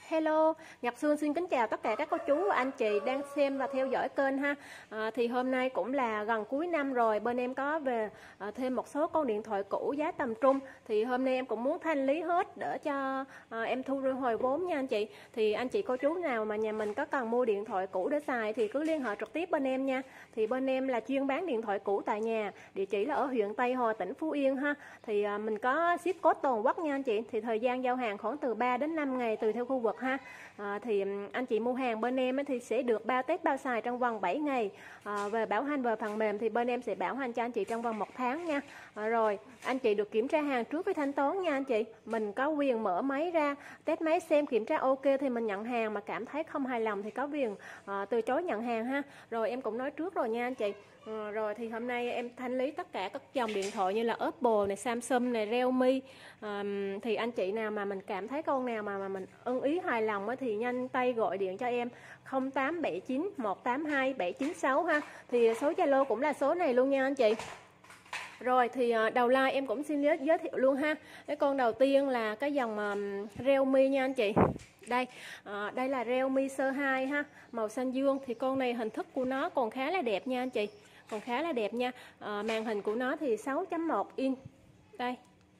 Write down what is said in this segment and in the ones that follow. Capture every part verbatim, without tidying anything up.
Hello, Ngọc Sương xin kính chào tất cả các cô chú và anh chị đang xem và theo dõi kênh ha. À, thì hôm nay cũng là gần cuối năm rồi, bên em có về à, thêm một số con điện thoại cũ giá tầm trung. Thì hôm nay em cũng muốn thanh lý hết để cho à, em thu hồi vốn nha anh chị. Thì anh chị cô chú nào mà nhà mình có cần mua điện thoại cũ để xài thì cứ liên hệ trực tiếp bên em nha. Thì bên em là chuyên bán điện thoại cũ tại nhà, địa chỉ là ở huyện Tây Hòa, tỉnh Phú Yên ha. Thì à, mình có ship code toàn quốc nha anh chị. Thì thời gian giao hàng khoảng từ ba đến năm ngày tùy theo khu vực ha. À, thì anh chị mua hàng bên em ấy, thì sẽ được bao test bao xài trong vòng bảy ngày. À, về bảo hành về phần mềm thì bên em sẽ bảo hành cho anh chị trong vòng một tháng nha. À, rồi anh chị được kiểm tra hàng trước với thanh toán nha anh chị. Mình có quyền mở máy ra test máy xem kiểm tra ok thì mình nhận hàng, mà cảm thấy không hài lòng thì có quyền à, từ chối nhận hàng ha. Rồi em cũng nói trước rồi nha anh chị. À, rồi thì hôm nay em thanh lý tất cả các dòng điện thoại như là Oppo này, Samsung này, Realme. À, thì anh chị nào mà mình cảm thấy con nào mà, mà mình ưng ý hài lòng thì nhanh tay gọi điện cho em không tám bảy chín một tám hai bảy chín sáu ha. Thì số Zalo cũng là số này luôn nha anh chị. Rồi thì đầu like em cũng xin giới thiệu luôn ha. Cái con đầu tiên là cái dòng um, Realme nha anh chị. Đây, à, đây là Realme Sơ hai ha, màu xanh dương. Thì con này hình thức của nó còn khá là đẹp nha anh chị. Còn khá là đẹp nha. À, màn hình của nó thì sáu chấm một inch. Đây.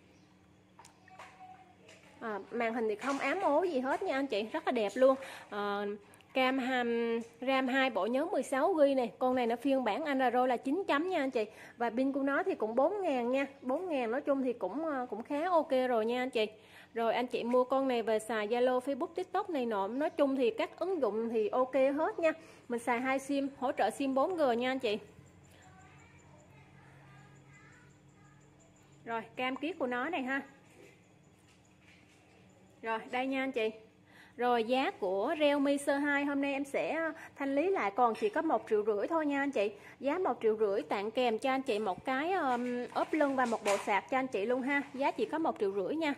À, màn hình thì không ám ố gì hết nha anh chị, rất là đẹp luôn. À, cam ham RAM hai, bộ nhớ mười sáu gi ga bai này. Con này nó phiên bản Android là chín chấm nha anh chị. Và pin của nó thì cũng bốn ngàn nha. bốn ngàn nói chung thì cũng cũng khá ok rồi nha anh chị. Rồi anh chị mua con này về xài Zalo, Facebook, TikTok này nọ, nói chung thì các ứng dụng thì ok hết nha. Mình xài hai sim, hỗ trợ sim bốn G nha anh chị. Rồi cam kiết của nó này ha. Rồi đây nha anh chị. Rồi giá của Realme Sơ hai hôm nay em sẽ thanh lý lại còn chỉ có một triệu rưỡi thôi nha anh chị. Giá một triệu rưỡi tặng kèm cho anh chị một cái um, ốp lưng và một bộ sạc cho anh chị luôn ha. Giá chỉ có một triệu rưỡi nha.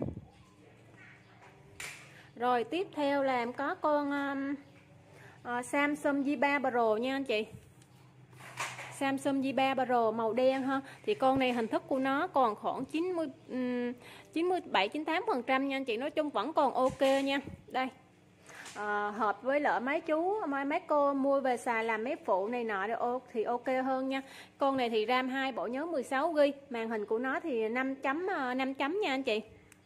Rồi tiếp theo là em có con um, uh, Samsung J ba Pro nha anh chị. Samsung J ba Pro màu đen ha. Thì con này hình thức của nó còn khoảng chín mươi, chín mươi bảy chín mươi tám phần trăm nha anh chị. Nói chung vẫn còn ok nha. Đây. À, hợp với lỡ mấy chú mấy, mấy cô mua về xài làm mấy phụ này nọ thì ok hơn nha. Con này thì RAM hai, bộ nhớ mười sáu gi ga bai, màn hình của nó thì năm chấm năm chấm nha anh chị.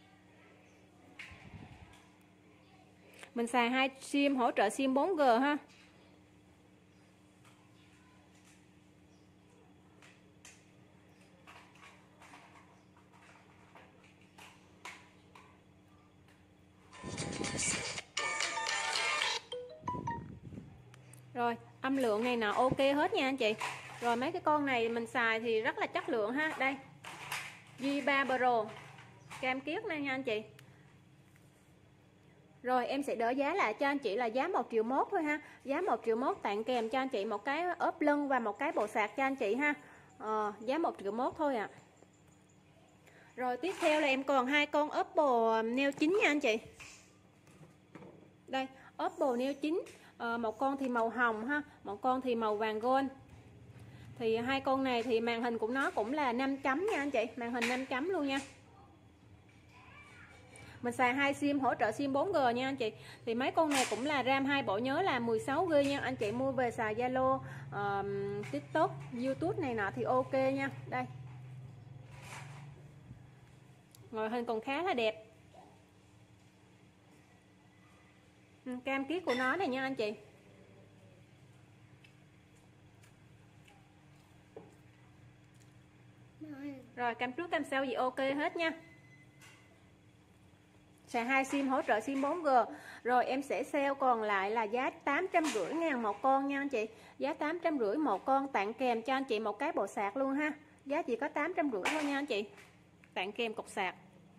Mình xài hai sim, hỗ trợ sim bốn G ha. Rồi âm lượng này nọ ok hết nha anh chị. Rồi mấy cái con này mình xài thì rất là chất lượng ha. Đây J ba Pro cam kiết này nha anh chị. Rồi em sẽ đỡ giá lại cho anh chị là giá một triệu mốt thôi ha. Giá một triệu mốt tặng kèm cho anh chị một cái ốp lưng và một cái bộ sạc cho anh chị ha. Ờ, giá một triệu mốt thôi ạ. À. Rồi tiếp theo là em còn hai con Oppo Neo chín nha anh chị. Đây Oppo Neo chín. À, một con thì màu hồng ha, một con thì màu vàng gold. Thì hai con này thì màn hình của nó cũng là năm chấm nha anh chị, màn hình năm chấm luôn nha. Mình xài hai sim, hỗ trợ sim bốn G nha anh chị. Thì mấy con này cũng là RAM hai, bộ nhớ là mười sáu gi ga bai nha. Anh chị mua về xài Zalo, uh, TikTok, YouTube này nọ thì ok nha. Đây. Ngoại hình còn khá là đẹp. Cam kiết của nó này nha anh chị. Rồi cam trước cam sau gì ok hết nha. Xài hai sim, hỗ trợ sim bốn G. Rồi em sẽ sale còn lại là giá tám trăm rưỡi ngàn một con nha anh chị. Giá tám trăm rưỡi một con tặng kèm cho anh chị một cái bộ sạc luôn ha. Giá chỉ có tám trăm rưỡi thôi nha anh chị. Tặng kèm cục sạc.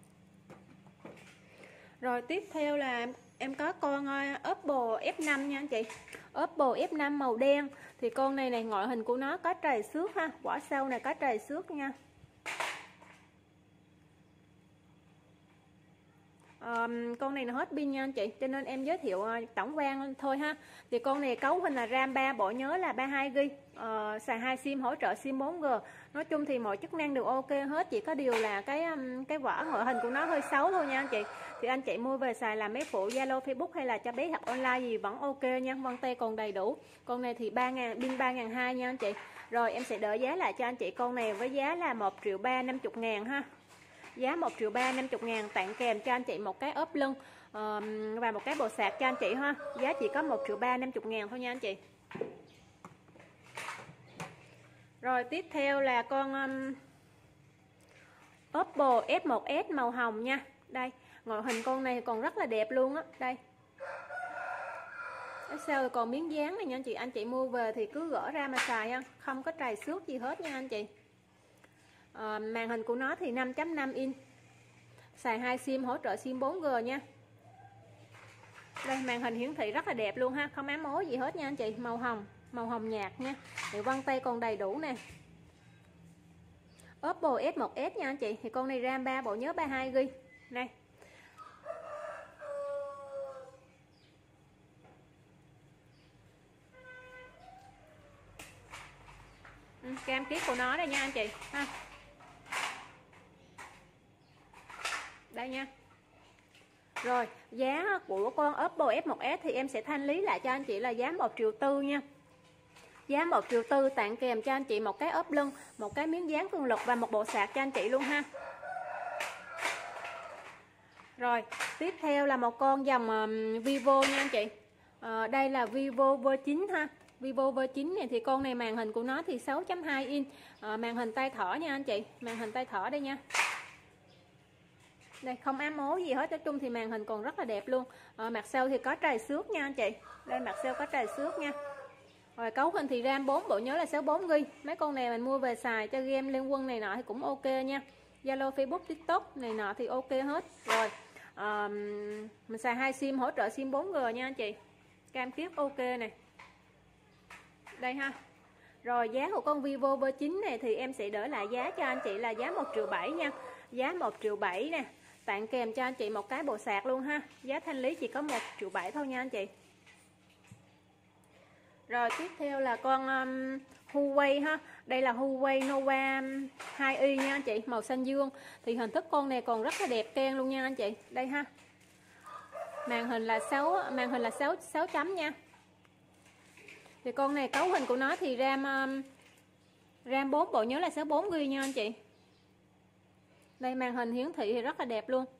Rồi tiếp theo là em có con Oppo F năm nha anh chị. Oppo F năm màu đen. Thì con này này ngoại hình của nó có trầy xước ha. Quả sau này có trầy xước nha. Um, con này nó hết pin nha anh chị, cho nên em giới thiệu uh, tổng quan thôi ha. Thì con này cấu hình là RAM ba, bộ nhớ là ba mươi hai gi ga bai, uh, xài hai sim, hỗ trợ sim bốn G. Nói chung thì mọi chức năng đều ok hết, chỉ có điều là cái um, cái vỏ ngoại hình của nó hơi xấu thôi nha anh chị. Thì anh chị mua về xài làm máy phụ Zalo, Facebook hay là cho bé học online gì vẫn ok nha, vân tay còn đầy đủ. Con này thì ba ngàn, pin ba nghìn hai trăm nha anh chị. Rồi em sẽ đỡ giá lại cho anh chị con này với giá là một triệu ba năm mươi ngàn ha. Giá một triệu ba năm mươi ngàn, tặng kèm cho anh chị một cái ốp lưng uh, và một cái bộ sạc cho anh chị ha. Giá chỉ có một triệu ba năm mươi ngàn thôi nha anh chị. Rồi tiếp theo là con um, Oppo F một S màu hồng nha. Đây, ngoại hình con này còn rất là đẹp luôn á. Đây, sao còn miếng dán này nha anh chị. Anh chị mua về thì cứ gỡ ra mà xài ha, không có trầy xước gì hết nha anh chị. À, màn hình của nó thì năm chấm năm inch, xài hai sim, hỗ trợ sim bốn G nha. Đây, màn hình hiển thị rất là đẹp luôn ha, không ám ố gì hết nha anh chị. Màu hồng, màu hồng nhạt nha. Thì vân tay còn đầy đủ nè. Oppo F một S nha anh chị. Thì con này RAM ba, bộ nhớ ba mươi hai gi ga bai. Này, ừ, cam kết của nó đây nha anh chị ha. Đây nha. Rồi, giá của con Oppo F một S thì em sẽ thanh lý lại cho anh chị là giá một triệu tư nha. Giá một triệu tư, tặng kèm cho anh chị một cái ốp lưng, một cái miếng dán cường lực và một bộ sạc cho anh chị luôn ha. Rồi, tiếp theo là một con dòng um, Vivo nha anh chị. À, đây là Vivo V chín ha. Vivo V chín này thì con này màn hình của nó thì sáu chấm hai inch, à, màn hình tay thỏ nha anh chị. Màn hình tay thỏ đây nha. Đây, không ám ố gì hết, nói chung thì màn hình còn rất là đẹp luôn. À, mặt sau thì có trầy xước nha anh chị. Đây, mặt sau có trầy xước nha. Rồi cấu hình thì RAM bốn, bộ nhớ là sáu mươi bốn gi ga bai. Mấy con này mình mua về xài cho game liên quân này nọ thì cũng ok nha. Zalo, Facebook, TikTok này nọ thì ok hết. Rồi à, mình xài hai sim, hỗ trợ sim bốn G nha anh chị. Cam kết ok này. Đây ha. Rồi giá của con Vivo V chín này thì em sẽ đỡ lại giá cho anh chị là giá một triệu bảy nha. Giá một triệu bảy nè, tặng kèm cho anh chị một cái bộ sạc luôn ha. Giá thanh lý chỉ có một triệu bảy thôi nha anh chị. Rồi tiếp theo là con um, Huawei ha. Đây là Huawei Nova hai i nha anh chị, màu xanh dương. Thì hình thức con này còn rất là đẹp ken luôn nha anh chị. Đây ha. Màn hình là sáu, màn hình là sáu, sáu chấm nha. Thì con này cấu hình của nó thì RAM um, RAM bốn, bộ nhớ là sáu mươi bốn gi ga bai nha anh chị. Đây, màn hình hiển thị thì rất là đẹp luôn.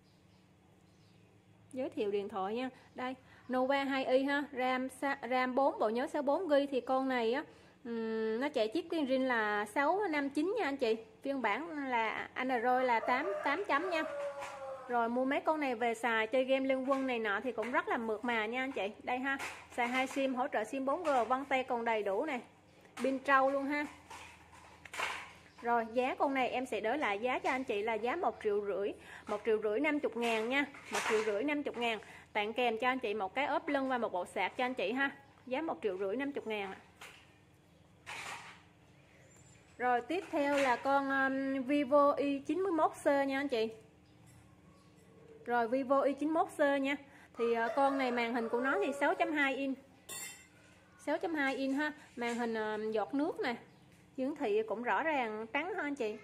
Giới thiệu điện thoại nha. Đây, Nova hai i ha, RAM RAM bốn, bộ nhớ sáu mươi bốn gi ga bai. Thì con này á um, nó chạy chip Kirin là sáu năm chín nha anh chị. Phiên bản là Android là tám, tám chấm nha. Rồi mua mấy con này về xài chơi game liên quân này nọ thì cũng rất là mượt mà nha anh chị. Đây ha, xài hai sim, hỗ trợ sim bốn G, vân tay còn đầy đủ này. Pin trâu luôn ha. Rồi giá con này em sẽ đỡ lại giá cho anh chị là giá một triệu rưỡi, một triệu rưỡi năm mươi ngàn nha. Một triệu rưỡi năm mươi ngàn, tặng kèm cho anh chị một cái ốp lưng và một bộ sạc cho anh chị ha. Giá một triệu rưỡi năm mươi ngàn. Rồi tiếp theo là con um, Vivo Y chín mốt C nha anh chị. Rồi Vivo Y chín mốt C nha. Thì uh, con này màn hình của nó thì sáu chấm hai inch, sáu chấm hai inch ha. Màn hình uh, giọt nước nè, hiển thị cũng rõ ràng trắng ha anh chị.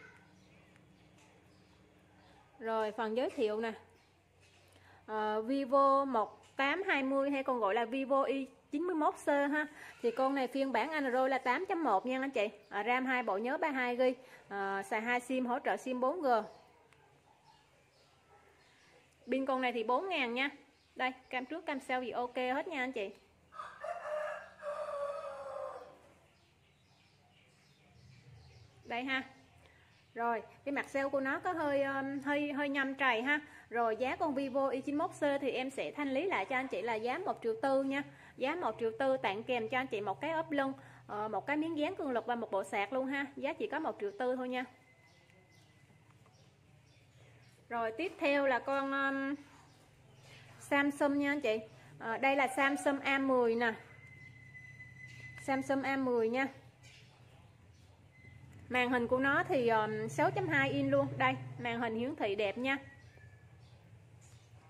Rồi phần giới thiệu nè, uh, Vivo một tám hai không hay còn gọi là Vivo Y chín mốt C ha. Thì con này phiên bản Android là tám chấm một nha anh chị. uh, RAM hai, bộ nhớ ba mươi hai gi ga bai, uh, xài hai sim, hỗ trợ sim bốn G. Pin con này thì bốn ngàn nha. Đây, cam trước cam sau gì ok hết nha anh chị. Đây ha. Rồi cái mặt sau của nó có hơi hơi hơi nhâm trầy ha. Rồi giá con Vivo Y chín mốt C thì em sẽ thanh lý lại cho anh chị là giá một triệu tư nha. Giá một triệu tư, tặng kèm cho anh chị một cái ốp lưng, một cái miếng dán cường lực và một bộ sạc luôn ha. Giá chỉ có một triệu tư thôi nha. Rồi tiếp theo là con um, Samsung nha anh chị. à, Đây là Samsung A mười nè, Samsung A mười nha. Màn hình của nó thì um, sáu chấm hai inch luôn. Đây, màn hình hiển thị đẹp nha.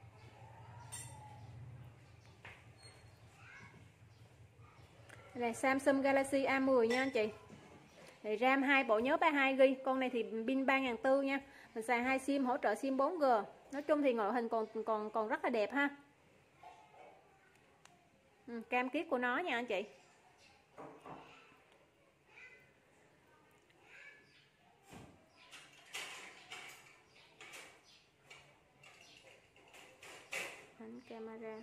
Là Samsung Galaxy A mười nha anh chị. Thì RAM hai, bộ nhớ ba mươi hai gi ga bai. Con này thì pin ba nghìn bốn trăm nha. Mình xài hai sim, hỗ trợ sim bốn G. Nói chung thì ngoại hình còn còn còn rất là đẹp ha. Ừ, cam kết của nó nha anh chị. Ánh camera.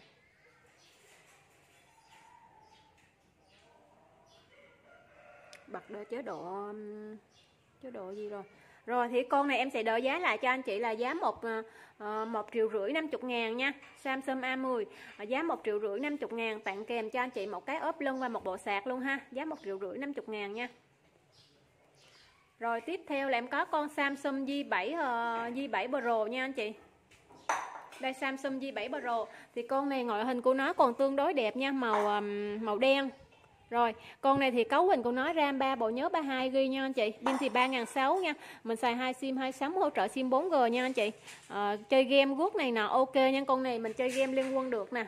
Bật đo chế độ chế độ gì rồi. Rồi thì con này em sẽ đỡ giá lại cho anh chị là giá một một triệu rưỡi năm mươi ngàn nha. Samsung A mười giá một triệu rưỡi năm mươi ngàn, tặng kèm cho anh chị một cái ốp lưng và một bộ sạc luôn ha. Giá một triệu rưỡi năm mươi ngàn nha. Rồi tiếp theo là em có con Samsung J bảy uh, J bảy Pro nha anh chị. Đây Samsung J bảy Pro thì con này ngoại hình của nó còn tương đối đẹp nha, màu um, màu đen. Rồi, con này thì cấu hình của nó RAM ba, bộ nhớ ba mươi hai gi ga bai nha anh chị. Pin thì ba nghìn sáu trăm nha. Mình xài hai sim hai sóng, hỗ trợ sim bốn G nha anh chị. À, chơi game guốc này nọ ok nha, con này mình chơi game liên quân được nè.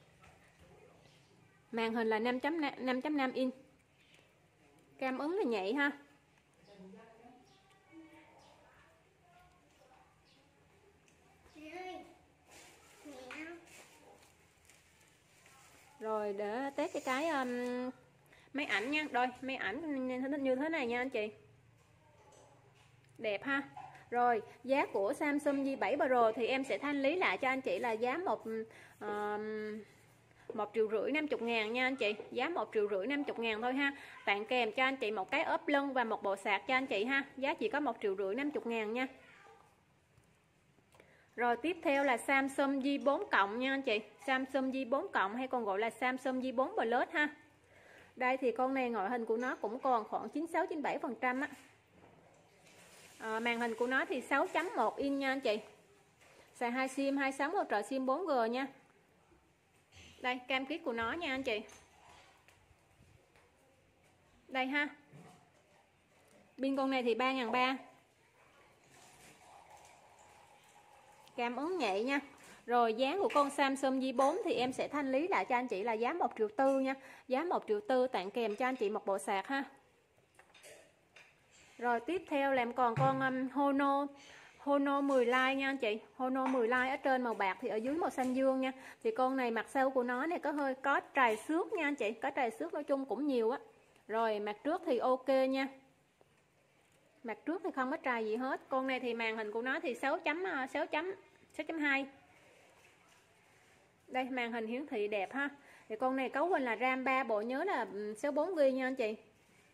Màn hình là năm chấm năm inch. Cam ứng là nhạy ha. Rồi để test cái cái um, máy ảnh nha. Rồi máy ảnh như thế này nha anh chị. Đẹp ha. Rồi giá của Samsung J bảy Pro thì em sẽ thanh lý lại cho anh chị là giá một uh, một triệu rưỡi năm mươi ngàn nha anh chị. Giá một triệu rưỡi năm mươi ngàn thôi ha. Tặng kèm cho anh chị một cái ốp lưng và một bộ sạc cho anh chị ha. Giá chỉ có một triệu rưỡi năm mươi ngàn nha. Rồi tiếp theo là Samsung J bốn cộng nha anh chị. Samsung J bốn cộng hay còn gọi là Samsung J bốn Plus ha. Đây thì con này ngoại hình của nó cũng còn khoảng chín mươi sáu chín mươi bảy phần trăm á. À, màn hình của nó thì sáu chấm một inch nha anh chị. Xài hai sim hai sóng, hỗ trợ sim bốn G nha. Đây cam kết của nó nha anh chị. Đây ha. Pin con này thì ba nghìn ba trăm. Cam ứng nhạy nha. Rồi giá của con Samsung J bốn thì em sẽ thanh lý lại cho anh chị là giá một triệu tư nha. Giá một triệu tư tặng kèm cho anh chị một bộ sạc ha. Rồi tiếp theo là em còn con um, Honor Honor mười Lite nha anh chị. Honor mười Lite ở trên màu bạc thì ở dưới màu xanh dương nha. Thì con này mặt sau của nó này có hơi có trầy xước nha anh chị. Có trầy xước nói chung cũng nhiều á. Rồi mặt trước thì ok nha. Mặt trước thì không có trầy gì hết. Con này thì màn hình của nó thì sáu chấm hai. Đây màn hình hiển thị đẹp ha. Thì con này cấu hình là RAM ba, bộ nhớ là sáu mươi bốn gi ga bai nha anh chị.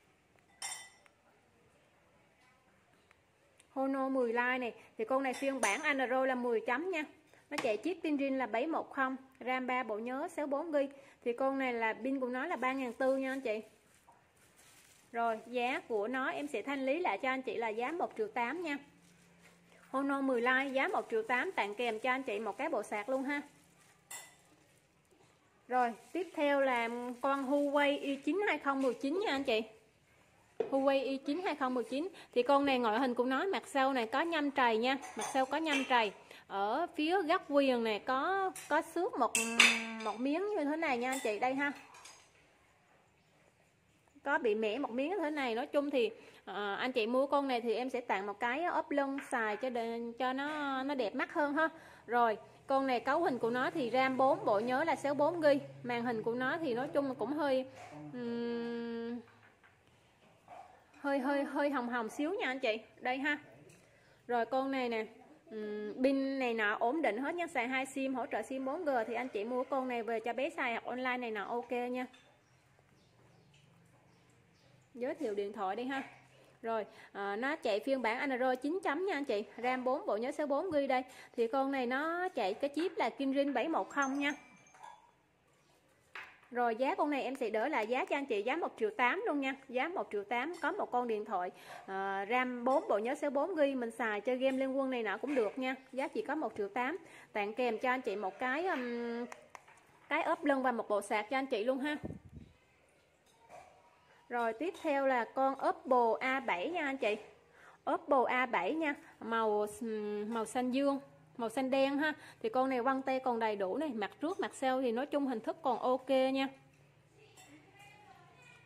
Honor mười Lite này thì con này phiên bản Android là mười chấm nha. Nó chạy chip Kirin là bảy một không, RAM ba, bộ nhớ sáu mươi bốn gi ga bai. Thì con này là pin của nó là ba nghìn bốn trăm nha anh chị. Rồi giá của nó em sẽ thanh lý lại cho anh chị là giá một triệu tám nha. Honor mười Lite giá một triệu tám, tặng kèm cho anh chị một cái bộ sạc luôn ha. Rồi tiếp theo là con Huawei i chín hai không một chín nha anh chị. Huawei i chín hai không một chín thì con này ngoại hình của nó mặt sau này có nhâm trầy nha, mặt sau có nhâm trầy. Ở phía góc viền này có có xước một một miếng như thế này nha anh chị, đây ha. Có bị mẻ một miếng như thế này. Nói chung thì à, anh chị mua con này thì em sẽ tặng một cái ốp lưng xài cho để, cho nó nó đẹp mắt hơn ha. Rồi con này cấu hình của nó thì RAM bốn, bộ nhớ là sáu mươi bốn gi ga bai. Màn hình của nó thì nói chung cũng hơi um, hơi hơi hơi hồng hồng xíu nha anh chị, đây ha. Rồi con này nè, um, pin này nọ ổn định hết nha, xài hai sim, hỗ trợ sim bốn G. Thì anh chị mua con này về cho bé xài học online này nọ ok nha. Giới thiệu điện thoại đi ha. Rồi à, nó chạy phiên bản Android chín chấm nha anh chị, RAM bốn, bộ nhớ sáu mươi bốn gi ga bai. Đây thì con này nó chạy cái chip là Kirin bảy một không nha. Rồi giá con này em sẽ đỡ lại giá cho anh chị giá một triệu tám luôn nha. Giá một triệu tám có một con điện thoại à, RAM bốn, bộ nhớ sáu mươi bốn gi ga bai, mình xài chơi game liên quân này nọ cũng được nha. Giá chỉ có một triệu tám, tặng kèm cho anh chị một cái um, cái ốp lưng và một bộ sạc cho anh chị luôn ha. Rồi tiếp theo là con Oppo A bảy nha anh chị. Oppo A bảy nha, màu màu xanh dương, màu xanh đen ha. Thì con này vân tay còn đầy đủ này, mặt trước mặt sau thì nói chung hình thức còn ok nha.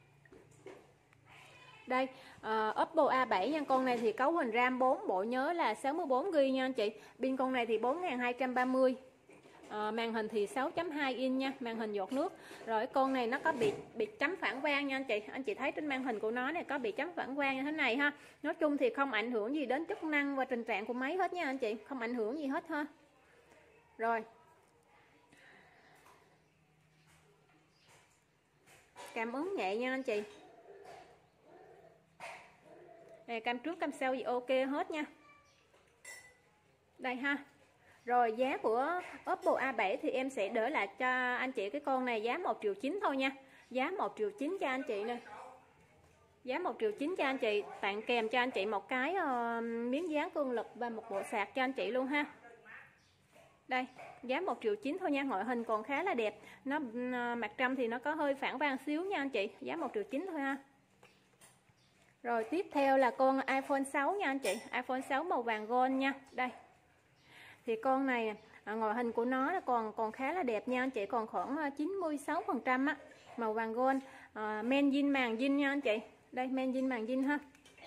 Đây, uh, Oppo A bảy nha, con này thì cấu hình RAM bốn, bộ nhớ là sáu mươi bốn gi ga bai nha anh chị. Pin con này thì bốn nghìn hai trăm ba mươi. À, màn hình thì sáu chấm hai inch nha, màn hình giọt nước. Rồi con này nó có bị bị chấm phản quang nha anh chị. Anh chị thấy trên màn hình của nó này có bị chấm phản quang như thế này ha. Nói chung thì không ảnh hưởng gì đến chức năng và trình trạng của máy hết nha anh chị, không ảnh hưởng gì hết ha. Rồi. Cảm ứng nhẹ nha anh chị. Đây, cam trước cam sau gì ok hết nha. Đây ha. Rồi giá của Oppo A bảy thì em sẽ đỡ lại cho anh chị cái con này giá một triệu chín thôi nha. Giá một triệu chín cho anh chị nè. Giá một triệu chín cho anh chị, tặng kèm cho anh chị một cái uh, miếng dán cương lực và một bộ sạc cho anh chị luôn ha. Đây, giá một triệu chín thôi nha, ngoại hình còn khá là đẹp. Nó uh, mặt trong thì nó có hơi phản quang xíu nha anh chị, giá một triệu chín thôi ha. Rồi tiếp theo là con iPhone sáu nha anh chị, iPhone sáu màu vàng gold nha. Đây. Thì con này à, ngoại hình của nó là còn còn khá là đẹp nha anh chị, còn khoảng chín mươi sáu phần trăm á, màu vàng gold, à, men zin màng zin nha anh chị. Đây, men zin màng zin ha.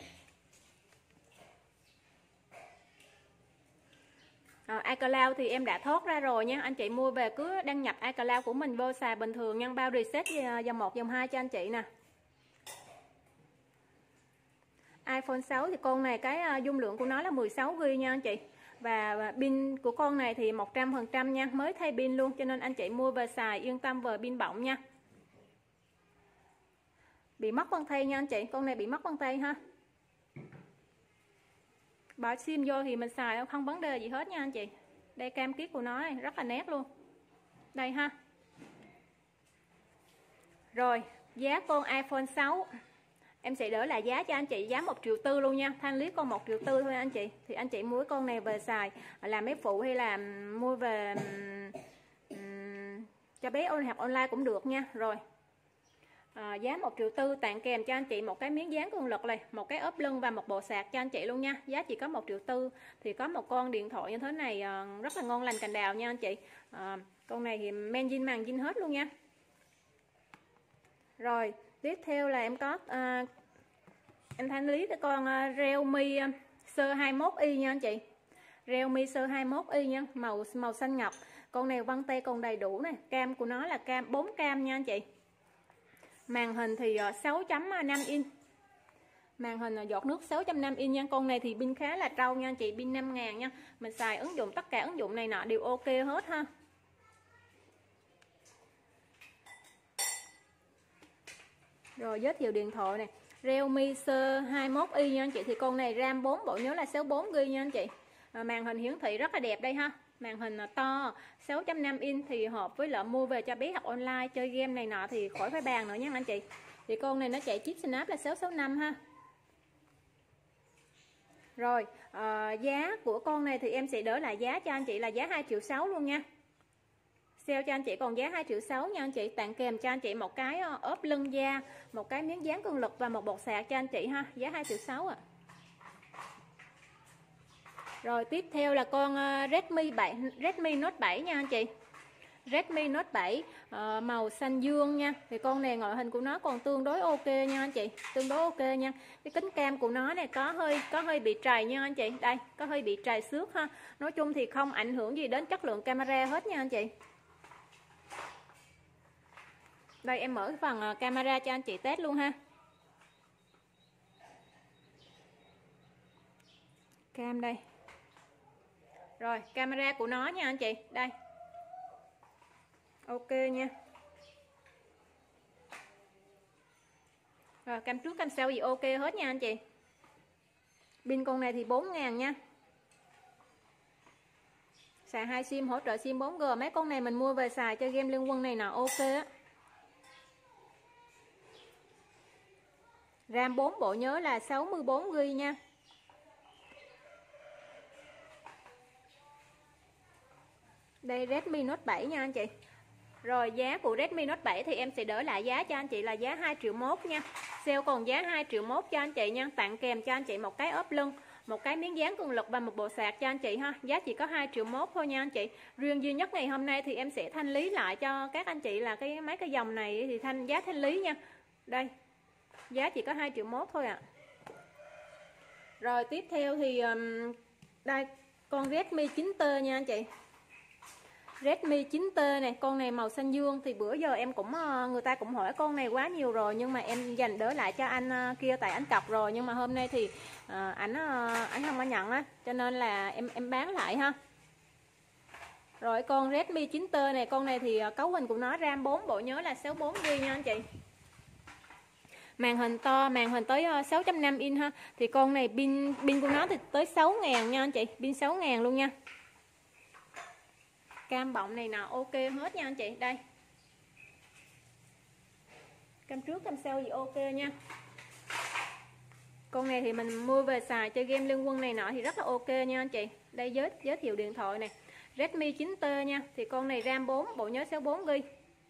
À, iCloud thì em đã thoát ra rồi nha, anh chị mua về cứ đăng nhập iCloud của mình vô xài bình thường nha, bao reset dòng một dòng hai cho anh chị nè. iPhone sáu thì con này cái dung lượng của nó là mười sáu gi ga bai nha anh chị. Và pin của con này thì một trăm phần trăm nha, mới thay pin luôn, cho nên anh chị mua về xài yên tâm về pin bọng nha. Bị mất vân tay nha anh chị, con này bị mất vân tay ha. Bỏ sim vô thì mình xài không vấn đề gì hết nha anh chị. Đây cam kết của nó này, rất là nét luôn. Đây ha. Rồi, giá con iPhone sáu em sẽ đỡ lại giá cho anh chị giá một triệu tư luôn nha. Thanh lý con một triệu tư thôi anh chị. Thì anh chị mua con này về xài làm mấy phụ hay là mua về um, cho bé ôn học online cũng được nha. Rồi. À, giá một triệu tư tặng kèm cho anh chị một cái miếng dán cường lực này, một cái ốp lưng và một bộ sạc cho anh chị luôn nha. Giá chỉ có một triệu tư thì có một con điện thoại như thế này à, rất là ngon lành cành đào nha anh chị. À, con này thì men zin màng zin hết luôn nha. Rồi, tiếp theo là em có à, em thanh lý cái con uh, Realme uh, C hai mươi mốt i nha anh chị. Realme C hai mươi mốt i nha, màu màu xanh ngọc. Con này vân tay còn đầy đủ này, cam của nó là cam bốn cam nha anh chị. Màn hình thì uh, sáu chấm năm inch. Màn hình uh, giọt nước sáu chấm năm inch nha. Con này thì pin khá là trâu nha anh chị, pin năm ngàn nha. Mình xài ứng dụng tất cả ứng dụng này nọ đều ok hết ha. Rồi giới thiệu điện thoại này, Realme C hai mươi mốt i nha anh chị. Thì con này RAM bốn, bộ nhớ là sáu mươi bốn gi ga bai nha anh chị. À, màn hình hiển thị rất là đẹp đây ha. Màn hình to sáu chấm năm inch thì hợp với lợi mua về cho bé học online chơi game này nọ thì khỏi phải bàn nữa nha anh chị. Thì con này nó chạy chip Snap là sáu sáu năm ha. Rồi à, giá của con này thì em sẽ đỡ lại giá cho anh chị là giá hai triệu sáu luôn nha. Sale cho anh chị còn giá hai triệu sáu nha anh chị, tặng kèm cho anh chị một cái ốp lưng da, một cái miếng dán cường lực và một bột sạc cho anh chị ha, giá hai triệu sáu ạ. À. Rồi tiếp theo là con Redmi bảy, Redmi Note bảy nha anh chị. Redmi Note bảy uh, màu xanh dương nha. Thì con này ngoại hình của nó còn tương đối ok nha anh chị, tương đối ok nha. Cái kính cam của nó này có hơi có hơi bị trầy nha anh chị. Đây, có hơi bị trầy xước ha. Nói chung thì không ảnh hưởng gì đến chất lượng camera hết nha anh chị. Đây em mở cái phần camera cho anh chị test luôn ha. Cam đây. Rồi camera của nó nha anh chị. Đây. Ok nha. Rồi cam trước cam sau gì ok hết nha anh chị. Pin con này thì bốn ngàn nha. Xài hai sim, hỗ trợ sim bốn G. Mấy con này mình mua về xài cho game Liên Quân này nè ok á. RAM bốn, bộ nhớ là sáu mươi bốn gi ga bai nha. Đây Redmi Note bảy nha anh chị. Rồi giá của Redmi Note bảy thì em sẽ đỡ lại giá cho anh chị là giá hai triệu mốt nha. Sale còn giá hai triệu mốt cho anh chị nha, tặng kèm cho anh chị một cái ốp lưng, một cái miếng dán cường lực và một bộ sạc cho anh chị ha. Giá chỉ có hai triệu mốt thôi nha anh chị. Riêng duy nhất ngày hôm nay thì em sẽ thanh lý lại cho các anh chị là cái mấy cái dòng này thì thanh giá thanh lý nha. Đây. giá chỉ có hai triệu mốt thôi ạ. À. Rồi tiếp theo thì um, đây con Redmi chín T nha anh chị. Redmi chín T này, con này màu xanh dương. Thì bữa giờ em cũng người ta cũng hỏi con này quá nhiều rồi, nhưng mà em dành đỡ lại cho anh kia tại anh cọc rồi, nhưng mà hôm nay thì uh, ảnh uh, ảnh không có nhận á, cho nên là em em bán lại ha. Rồi con Redmi chín T này, con này thì cấu hình của nó RAM bốn, bộ nhớ là sáu mươi bốn gi ga bai nha anh chị. Màn hình to, màn hình tới sáu chấm năm inch ha. Thì con này pin pin của nó thì tới sáu ngàn nha anh chị, pin sáu ngàn luôn nha. Cam bọng này nào ok hết nha anh chị. Đây, cam trước cam sau gì ok nha. Con này thì mình mua về xài chơi game liên quân này nọ thì rất là ok nha anh chị. Đây giới giới thiệu điện thoại này, Redmi chín T nha. Thì con này RAM bốn, bộ nhớ sáu mươi bốn gi ga bai.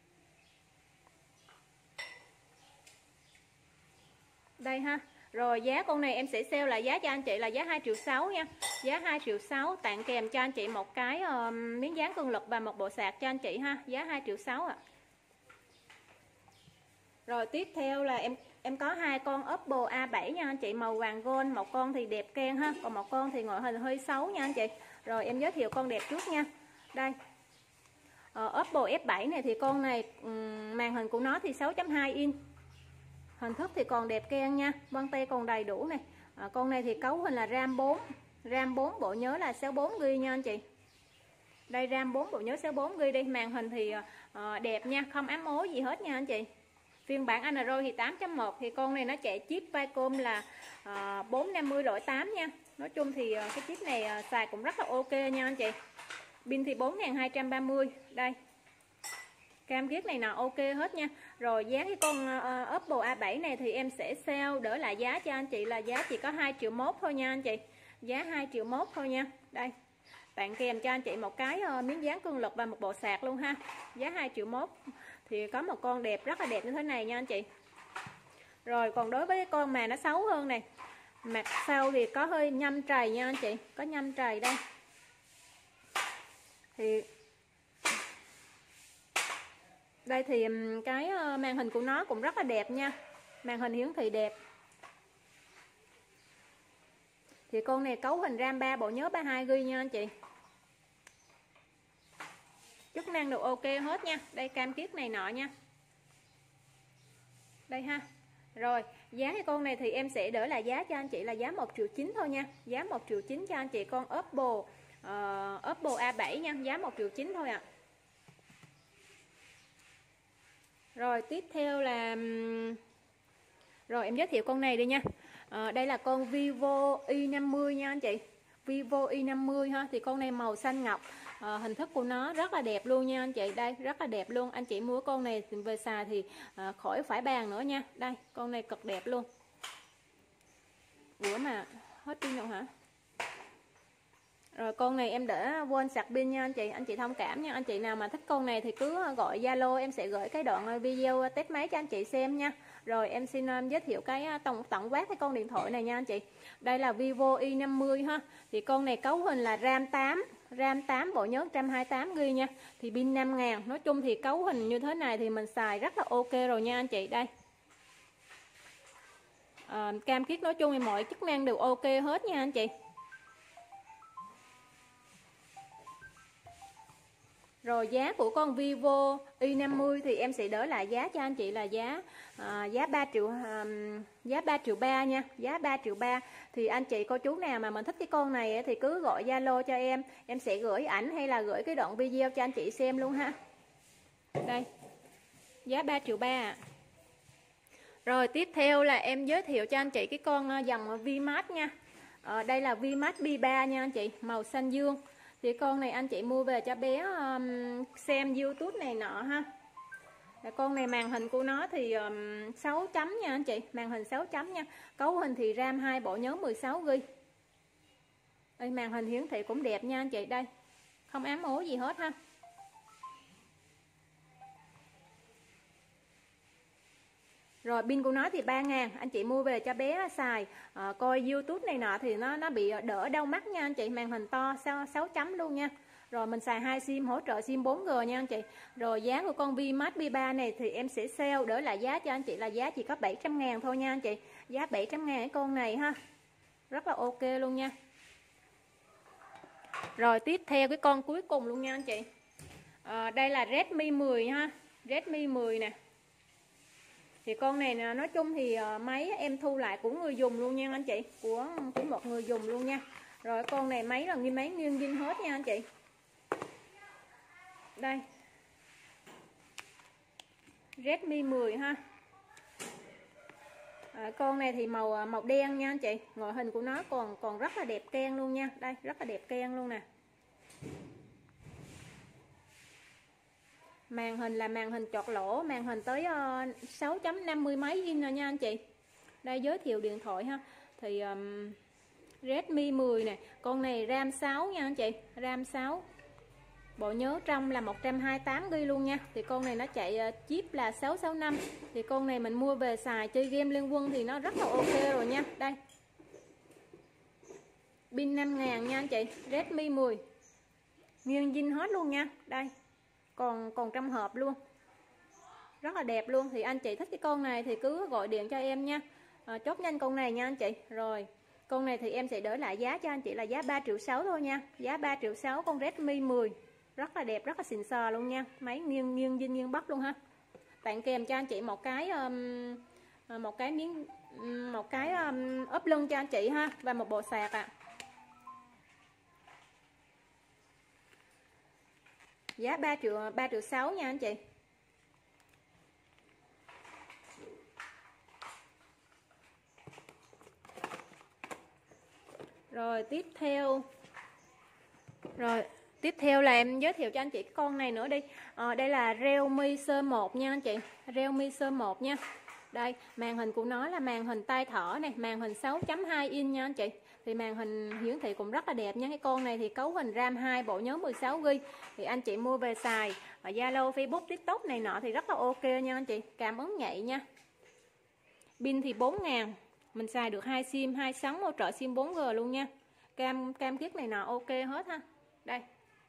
Đây ha. Rồi giá con này em sẽ sale lại giá cho anh chị là giá hai triệu sáu nha. Giá hai triệu sáu, tặng kèm cho anh chị một cái uh, miếng dán cường lực và một bộ sạc cho anh chị ha. Giá hai triệu sáu ạ. À. Rồi tiếp theo là em em có hai con Oppo A bảy nha anh chị, màu vàng gold. Một con thì đẹp keng ha, còn một con thì ngoại hình hơi xấu nha anh chị. Rồi em giới thiệu con đẹp trước nha. Đây, uh, Oppo F bảy này thì con này um, màn hình của nó thì sáu chấm hai inch. Hình thức thì còn đẹp keng nha, vân tay còn đầy đủ này. À, con này thì cấu hình là RAM bốn, RAM bốn, bộ nhớ là sáu mươi bốn gi ga bai nha anh chị. Đây RAM bốn, bộ nhớ sáu mươi bốn gi ga bai đi. Màn hình thì uh, đẹp nha, không ám ố gì hết nha anh chị. Phiên bản Android thì tám chấm một, thì con này nó chạy chip Qualcomm là uh, bốn năm mươi loại tám nha. Nói chung thì uh, cái chip này uh, xài cũng rất là ok nha anh chị. Pin thì bốn nghìn hai trăm ba mươi. Đây, cam ghét này nào ok hết nha. Rồi giá cái con uh, Oppo A bảy này thì em sẽ sale đỡ lại giá cho anh chị là giá chỉ có hai triệu mốt thôi nha anh chị. Giá hai triệu mốt thôi nha. Đây, tặng kèm cho anh chị một cái uh, miếng dán cường lực và một bộ sạc luôn ha. Giá hai triệu mốt. Thì có một con đẹp, rất là đẹp như thế này nha anh chị. Rồi còn đối với cái con mà nó xấu hơn này, mặt sau thì có hơi nhâm trầy nha anh chị. Có nhâm trầy đây. Thì đây thì cái màn hình của nó cũng rất là đẹp nha. Màn hình hiển thị đẹp. Thì con này cấu hình RAM ba, bộ nhớ ba mươi hai gi ga bai nha anh chị. Chức năng được ok hết nha. Đây cam kiết này nọ nha. Đây ha. Rồi giá cái con này thì em sẽ đỡ lại giá cho anh chị là giá một triệu chín thôi nha. Giá một triệu chín cho anh chị con Oppo uh, Oppo A bảy nha. Giá một triệu chín thôi ạ. À. Rồi tiếp theo là rồi em giới thiệu con này đi nha. À, đây là con Vivo Y năm mươi nha anh chị. Vivo Y năm mươi ha. Thì con này màu xanh ngọc. À, hình thức của nó rất là đẹp luôn nha anh chị. Đây rất là đẹp luôn. Anh chị mua con này về xài thì à, khỏi phải bàn nữa nha. Đây con này cực đẹp luôn. Bữa mà hết pin rồi hả? Rồi con này em để quên sạc pin nha anh chị. Anh chị thông cảm nha. Anh chị nào mà thích con này thì cứ gọi Zalo, em sẽ gửi cái đoạn video test máy cho anh chị xem nha. Rồi em xin um, giới thiệu cái tổng tổng quát cái con điện thoại này nha anh chị. Đây là Vivo Y năm mươi ha. Thì con này cấu hình là RAM tám, RAM tám, bộ nhớ một trăm hai mươi tám gi ga bai nha. Thì pin năm ngàn. Nói chung thì cấu hình như thế này thì mình xài rất là ok rồi nha anh chị. Đây, à, cam kết nói chung thì mọi chức năng đều ok hết nha anh chị. Rồi giá của con Vivo Y năm mươi thì em sẽ đỡ lại giá cho anh chị là giá à, giá ba triệu à, giá ba triệu ba nha, giá ba triệu ba. Thì anh chị cô chú nào mà mình thích cái con này thì cứ gọi Zalo cho em, em sẽ gửi ảnh hay là gửi cái đoạn video cho anh chị xem luôn ha. Đây, giá ba triệu ba. Rồi tiếp theo là em giới thiệu cho anh chị cái con dòng VMAX nha. À, đây là VMAX B ba nha anh chị, màu xanh dương. Thì con này anh chị mua về cho bé um, xem YouTube này nọ ha. Con này màn hình của nó thì um, sáu chấm nha anh chị, màn hình sáu chấm nha. Cấu hình thì RAM hai, bộ nhớ mười sáu gi ga bai. Đây, màn hình hiển thị cũng đẹp nha anh chị, đây. Không ám ố gì hết ha. Rồi pin của nó thì ba ngàn, anh chị mua về cho bé xài uh, coi YouTube này nọ thì nó nó bị đỡ đau mắt nha anh chị. Màn hình to sáu chấm luôn nha. Rồi mình xài hai sim, hỗ trợ sim bốn G nha anh chị. Rồi giá của con VMAX B ba này thì em sẽ sale đỡ lại giá cho anh chị là giá chỉ có bảy trăm ngàn thôi nha anh chị. Giá bảy trăm ngàn cái con này ha. Rất là ok luôn nha. Rồi tiếp theo cái con cuối cùng luôn nha anh chị. à, Đây là Redmi mười ha. Redmi mười nè. Thì con này nè, nói chung thì máy em thu lại của người dùng luôn nha anh chị. Của, của một người dùng luôn nha. Rồi con này máy là nguyên máy nguyên zin hết nha anh chị. Đây, Redmi mười ha. à, Con này thì màu màu đen nha anh chị. Ngoại hình của nó còn còn rất là đẹp keng luôn nha. Đây, rất là đẹp keng luôn nè. Màn hình là màn hình chọt lỗ, màn hình tới uh, sáu chấm năm mươi mấy inch rồi nha anh chị. Đây giới thiệu điện thoại ha. Thì um, Redmi mười nè, con này RAM sáu nha anh chị, RAM sáu. Bộ nhớ trong là một trăm hai mươi tám gi bi luôn nha. Thì con này nó chạy chip là sáu sáu năm. Thì con này mình mua về xài chơi game liên quân thì nó rất là ok rồi nha. Đây, pin năm ngàn nha anh chị. Redmi mười nguyên zin hết luôn nha. Đây, còn còn trong hộp luôn, rất là đẹp luôn. Thì anh chị thích cái con này thì cứ gọi điện cho em nha. à, Chốt nhanh con này nha anh chị. Rồi con này thì em sẽ đỡ lại giá cho anh chị là giá ba triệu sáu thôi nha. Giá ba triệu sáu con Redmi mười. Rất là đẹp, rất là xịn sò luôn nha. Máy nghiêng nghiêng zin nghiêng bắp luôn ha. Tặng kèm cho anh chị một cái um, một cái miếng một cái um, ốp lưng cho anh chị ha, và một bộ sạc ạ. À. Giá ba triệu ba triệu sáu nha anh chị. Rồi tiếp theo Rồi tiếp theo là em giới thiệu cho anh chị cái con này nữa đi. à, Đây là Realme C một nha anh chị. Realme C một nha. Đây, màn hình của nó là màn hình tay thỏ này, màn hình sáu chấm hai inch nha anh chị. Thì màn hình hiển thị cũng rất là đẹp nha. Cái con này thì cấu hình RAM hai, bộ nhớ mười sáu gi bi. Thì anh chị mua về xài ở Zalo, Facebook, TikTok này nọ thì rất là ok nha anh chị. Cảm ứng nhạy nha. Pin thì bốn ngàn. Mình xài được hai sim, hai sóng hỗ trợ sim bốn G luôn nha. Cam cam kiết này nọ ok hết ha. Đây.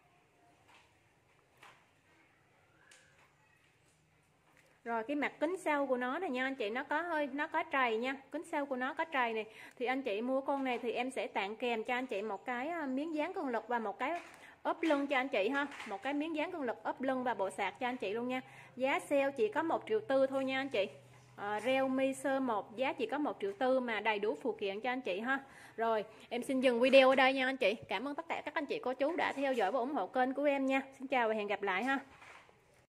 Rồi cái mặt kính sau của nó này nha anh chị, nó có hơi nó có trầy nha, kính sau của nó có trầy này. Thì anh chị mua con này thì em sẽ tặng kèm cho anh chị một cái miếng dán cường lực và một cái ốp lưng cho anh chị ha. Một cái miếng dán cường lực, ốp lưng và bộ sạc cho anh chị luôn nha. Giá sale chỉ có một triệu tư thôi nha anh chị. À, Realme C một giá chỉ có một triệu tư mà đầy đủ phụ kiện cho anh chị ha. Rồi em xin dừng video ở đây nha anh chị. Cảm ơn tất cả các anh chị cô chú đã theo dõi và ủng hộ kênh của em nha. Xin chào và hẹn gặp lại ha.